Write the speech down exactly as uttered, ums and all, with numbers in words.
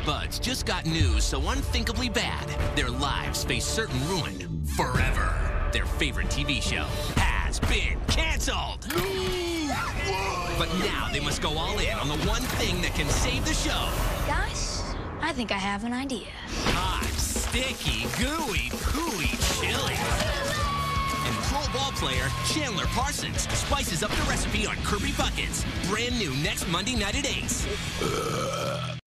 buds just got news so unthinkably bad, their lives face certain ruin forever. Their favorite T V show has been canceled. But now they must go all in on the one thing that can save the show. Guys, I think I have an idea. Hot, sticky, gooey, pooey chili. And pro ball player Chandler Parsons spices up the recipe on Kirby Buckets. Brand new next Monday night at eight.